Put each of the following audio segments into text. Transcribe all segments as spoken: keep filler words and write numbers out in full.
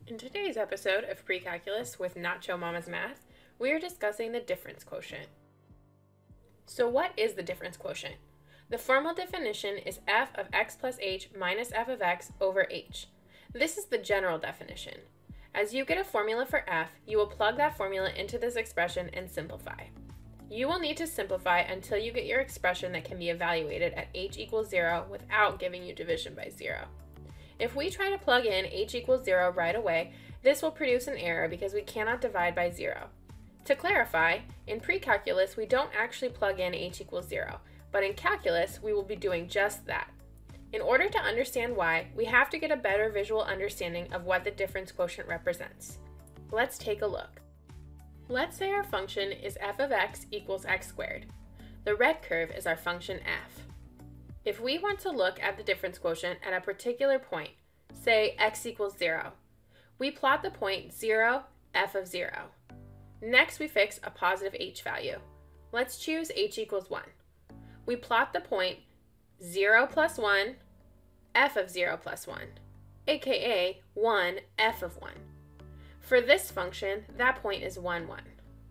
In today's episode of Pre-Calculus with Nacho Mama's Math, we are discussing the difference quotient. So what is the difference quotient? The formal definition is f of x plus h minus f of x over h. This is the general definition. As you get a formula for f, you will plug that formula into this expression and simplify. You will need to simplify until you get your expression that can be evaluated at h equals zero without giving you division by zero. If we try to plug in h equals zero right away, this will produce an error because we cannot divide by zero. To clarify, in pre-calculus we don't actually plug in h equals zero, but in calculus we will be doing just that. In order to understand why, we have to get a better visual understanding of what the difference quotient represents. Let's take a look. Let's say our function is f of x equals x squared. The red curve is our function f. If we want to look at the difference quotient at a particular point, say x equals zero, we plot the point zero, f of zero. Next we fix a positive h value. Let's choose h equals one. We plot the point zero plus one, f of zero plus one, aka one, f of one. For this function, that point is one, one.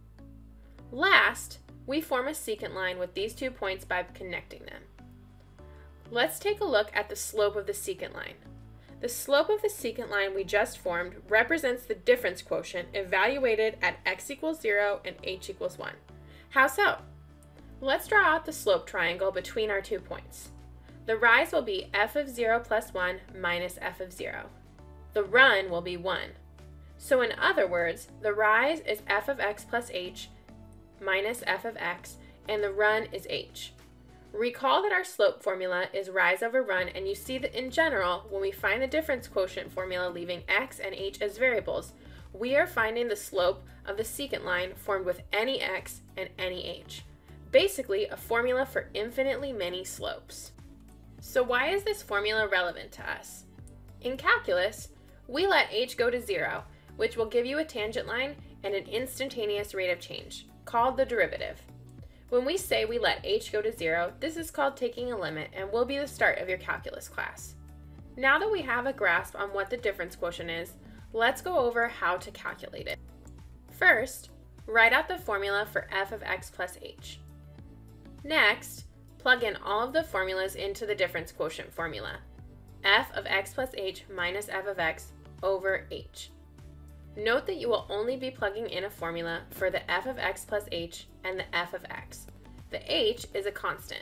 Last, we form a secant line with these two points by connecting them. Let's take a look at the slope of the secant line. The slope of the secant line we just formed represents the difference quotient evaluated at x equals zero and h equals one. How so? Let's draw out the slope triangle between our two points. The rise will be f of zero plus one minus f of zero. The run will be one. So in other words, the rise is f of x plus h minus f of x, and the run is h. Recall that our slope formula is rise over run, and you see that in general, when we find the difference quotient formula leaving x and h as variables, we are finding the slope of the secant line formed with any x and any h. Basically, a formula for infinitely many slopes. So why is this formula relevant to us? In calculus, we let h go to zero, which will give you a tangent line and an instantaneous rate of change, called the derivative. When we say we let h go to zero, this is called taking a limit and will be the start of your calculus class. Now that we have a grasp on what the difference quotient is, let's go over how to calculate it. First, write out the formula for f of x plus h. Next, plug in all of the formulas into the difference quotient formula. F of x plus h minus f of x over h. Note that you will only be plugging in a formula for the f of x plus h and the f of x. The h is a constant.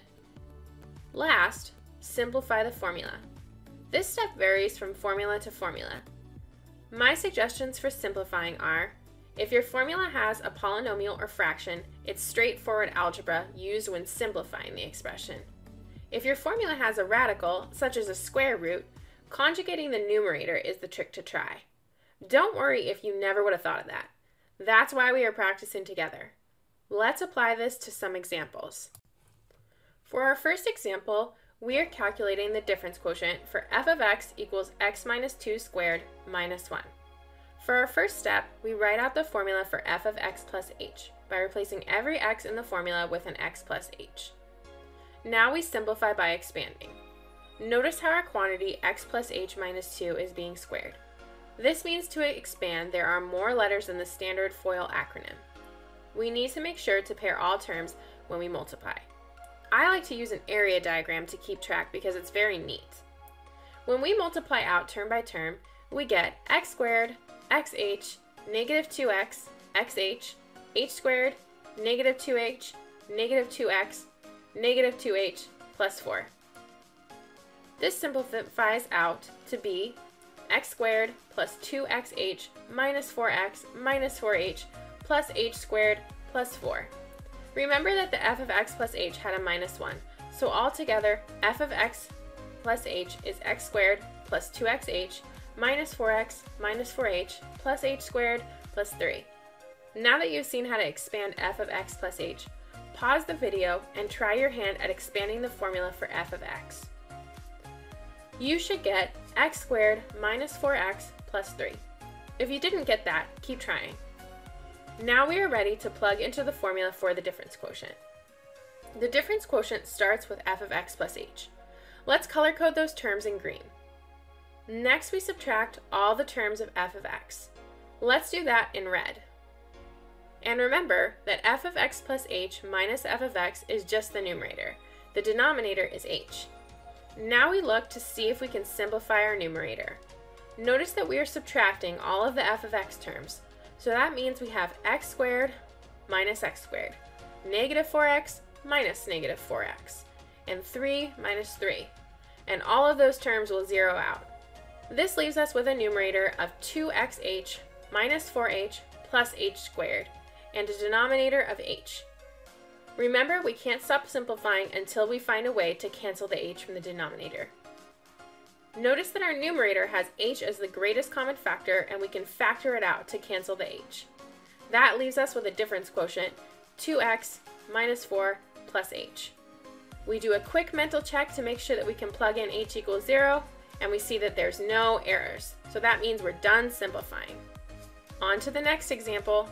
Last, simplify the formula. This step varies from formula to formula. My suggestions for simplifying are, if your formula has a polynomial or fraction, it's straightforward algebra used when simplifying the expression. If your formula has a radical, such as a square root, conjugating the numerator is the trick to try. Don't worry if you never would have thought of that. That's why we are practicing together. Let's apply this to some examples. For our first example, we are calculating the difference quotient for f of x equals x minus two squared minus one. For our first step, we write out the formula for f of x plus h by replacing every x in the formula with an x plus h. Now we simplify by expanding. Notice how our quantity x plus h minus two is being squared. This means to expand, there are more letters than the standard FOIL acronym. We need to make sure to pair all terms when we multiply. I like to use an area diagram to keep track because it's very neat. When we multiply out term by term, we get x squared, xh, negative two x, xh, h squared, negative two h, negative two x, negative two h, plus four. This simplifies out to be x squared plus two x h minus four x minus four h plus h squared plus four. Remember that the f of x plus h had a minus one, so altogether f of x plus h is x squared plus two x h minus four x minus four h plus h squared plus three. Now that you've seen how to expand f of x plus h, pause the video and try your hand at expanding the formula for f of x. You should get x squared minus four x plus three. If you didn't get that, keep trying. Now we are ready to plug into the formula for the difference quotient. The difference quotient starts with f of x plus h. Let's color code those terms in green. Next, we subtract all the terms of f of x. Let's do that in red. And remember that f of x plus h minus f of x is just the numerator. The denominator is h. Now we look to see if we can simplify our numerator. Notice that we are subtracting all of the f of x terms. So that means we have x squared minus x squared, negative four x minus negative four x, and three minus three. And all of those terms will zero out. This leaves us with a numerator of two x h minus four h plus h squared, and a denominator of h. Remember, we can't stop simplifying until we find a way to cancel the h from the denominator. Notice that our numerator has h as the greatest common factor, and we can factor it out to cancel the h. That leaves us with a difference quotient, two x minus four plus h. We do a quick mental check to make sure that we can plug in h equals zero, and we see that there's no errors. So that means we're done simplifying. On to the next example.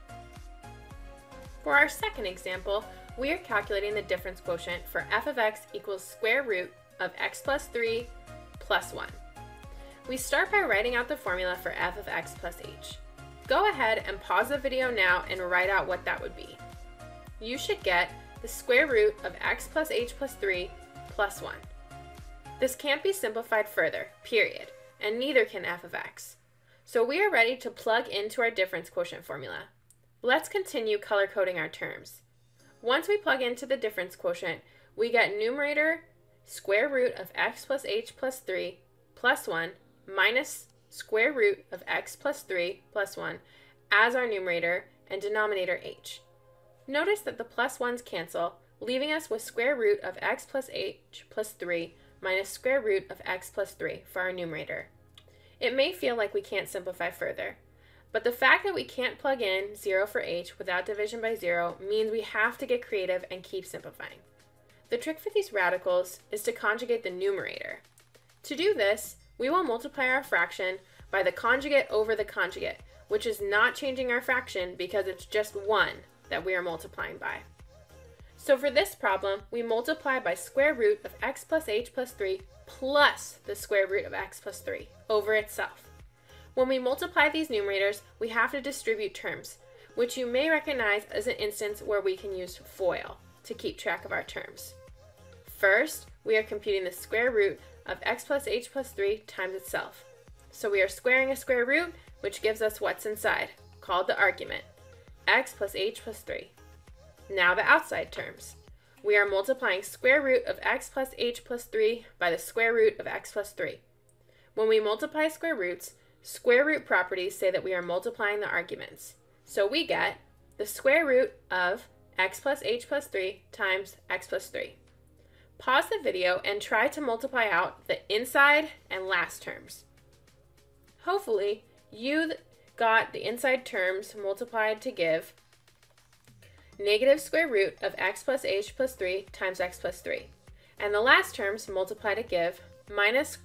For our second example, we are calculating the difference quotient for f of x equals square root of x plus three plus one. We start by writing out the formula for f of x plus h. Go ahead and pause the video now and write out what that would be. You should get the square root of x plus h plus three plus one. This can't be simplified further, period, and neither can f of x. So we are ready to plug into our difference quotient formula. Let's continue color coding our terms. Once we plug into the difference quotient, we get numerator square root of x plus h plus three plus one minus square root of x plus three plus one as our numerator, and denominator h. Notice that the plus ones cancel, leaving us with square root of x plus h plus three minus square root of x plus three for our numerator. It may feel like we can't simplify further, but the fact that we can't plug in zero for h without division by zero means we have to get creative and keep simplifying. The trick for these radicals is to conjugate the numerator. To do this, we will multiply our fraction by the conjugate over the conjugate, which is not changing our fraction because it's just one that we are multiplying by. So for this problem, we multiply by square root of x plus h plus three plus the square root of x plus three over itself. When we multiply these numerators, we have to distribute terms, which you may recognize as an instance where we can use FOIL to keep track of our terms. First, we are computing the square root of x plus h plus three times itself. So we are squaring a square root, which gives us what's inside, called the argument, x plus h plus three. Now the outside terms. We are multiplying square root of x plus h plus three by the square root of x plus three. When we multiply square roots, square root properties say that we are multiplying the arguments. So we get the square root of x plus h plus three times x plus three. Pause the video and try to multiply out the inside and last terms. Hopefully, you got the inside terms multiplied to give negative square root of x plus h plus three times x plus three. And the last terms multiply to give minus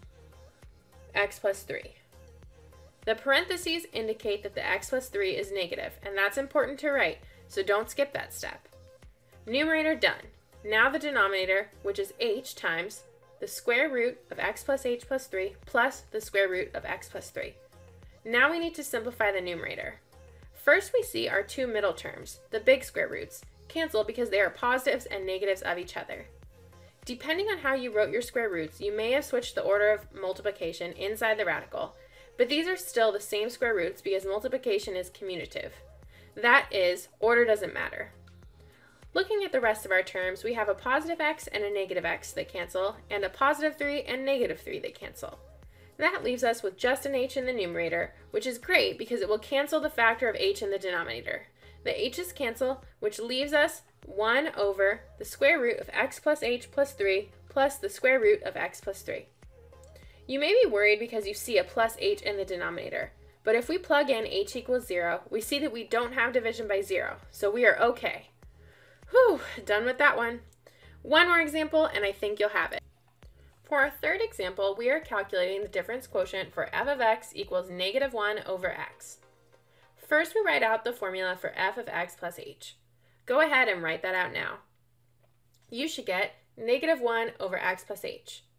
x plus three. The parentheses indicate that the x plus three is negative, and that's important to write, so don't skip that step. Numerator done. Now the denominator, which is h times the square root of x plus h plus three plus the square root of x plus three. Now we need to simplify the numerator. First, we see our two middle terms, the big square roots, cancel because they are positives and negatives of each other. Depending on how you wrote your square roots, you may have switched the order of multiplication inside the radical, but these are still the same square roots because multiplication is commutative. That is, order doesn't matter. Looking at the rest of our terms, we have a positive x and a negative x that cancel, and a positive three and negative three that cancel. That leaves us with just an h in the numerator, which is great because it will cancel the factor of h in the denominator. The h's cancel, which leaves us one over the square root of x plus h plus three plus the square root of x plus three. You may be worried because you see a plus h in the denominator, but if we plug in h equals zero, we see that we don't have division by zero, so we are okay. Whew, done with that one. One more example and I think you'll have it. For our third example, we are calculating the difference quotient for f of x equals negative one over x. First, we write out the formula for f of x plus h. Go ahead and write that out now. You should get negative one over x plus h.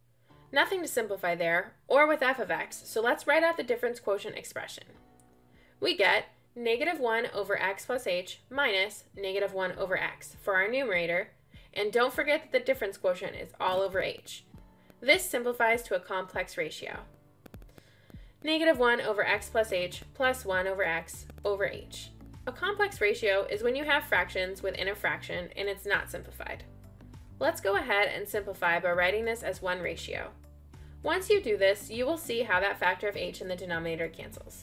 Nothing to simplify there, or with f of x, so let's write out the difference quotient expression. We get negative one over x plus h minus negative one over x for our numerator, and don't forget that the difference quotient is all over h. This simplifies to a complex ratio. Negative one over x plus h plus one over x over h. A complex ratio is when you have fractions within a fraction and it's not simplified. Let's go ahead and simplify by writing this as one ratio. Once you do this, you will see how that factor of h in the denominator cancels.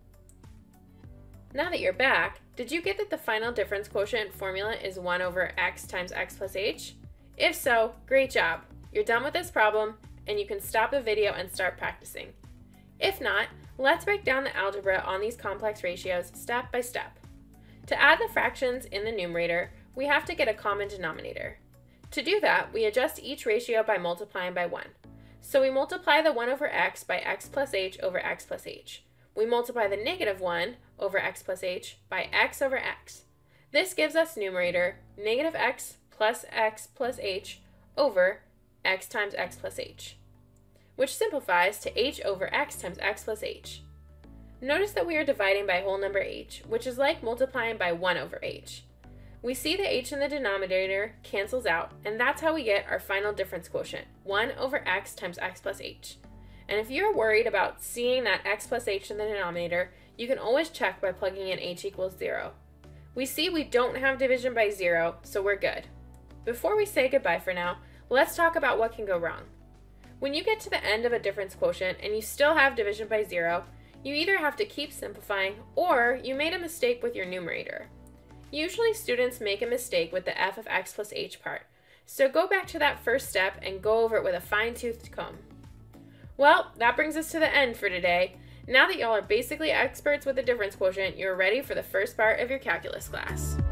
Now that you're back, did you get that the final difference quotient formula is one over x times x plus h? If so, great job! You're done with this problem, and you can stop the video and start practicing. If not, let's break down the algebra on these complex ratios step by step. To add the fractions in the numerator, we have to get a common denominator. To do that, we adjust each ratio by multiplying by one. So we multiply the one over x by x plus h over x plus h. We multiply the negative one over x plus h by x over x. This gives us numerator negative x plus x plus h over x times x plus h, which simplifies to h over x times x plus h. Notice that we are dividing by whole number h, which is like multiplying by one over h. We see the h in the denominator cancels out, and that's how we get our final difference quotient, one over x times x plus h. And if you're worried about seeing that x plus h in the denominator, you can always check by plugging in h equals zero. We see we don't have division by zero, so we're good. Before we say goodbye for now, let's talk about what can go wrong. When you get to the end of a difference quotient and you still have division by zero, you either have to keep simplifying or you made a mistake with your numerator. Usually students make a mistake with the f of x plus h part, so go back to that first step and go over it with a fine-toothed comb. Well, that brings us to the end for today. Now that y'all are basically experts with the difference quotient, you're ready for the first part of your calculus class.